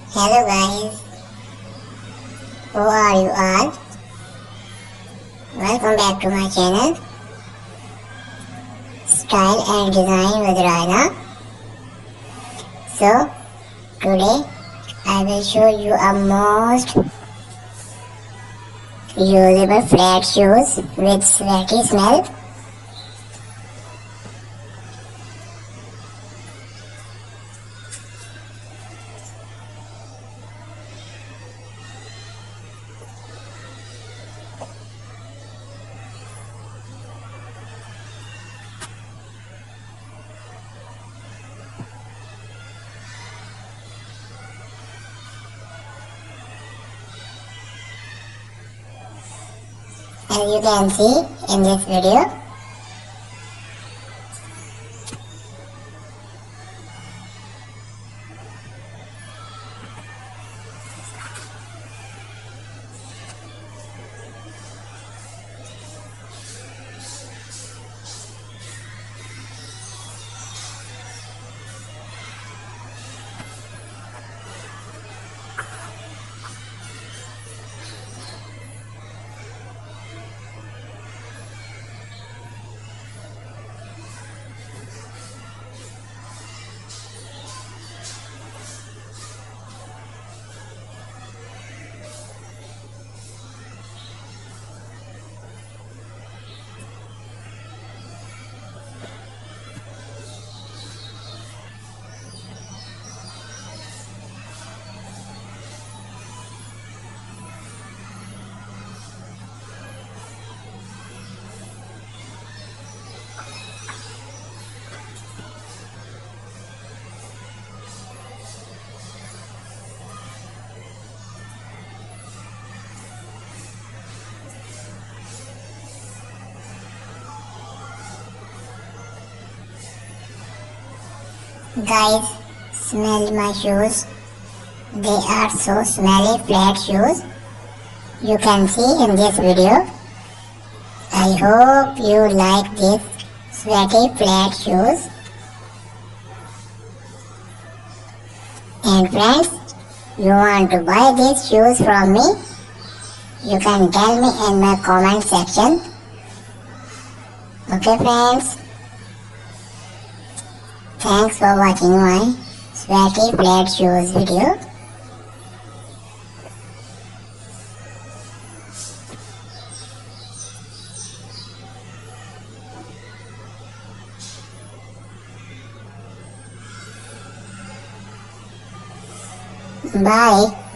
Hello guys, who are you all? Welcome back to my channel, Style and Design with Raina. So today I will show you a most usable flat shoes with sweaty smell. As you can see in this video, guys, smell my shoes. They are so smelly flat shoes. You can see in this video. I hope you like these sweaty flat shoes. And friends, you want to buy these shoes from me? You can tell me in my comment section. Okay friends. Thanks for watching my sweaty flat shoes video. Bye.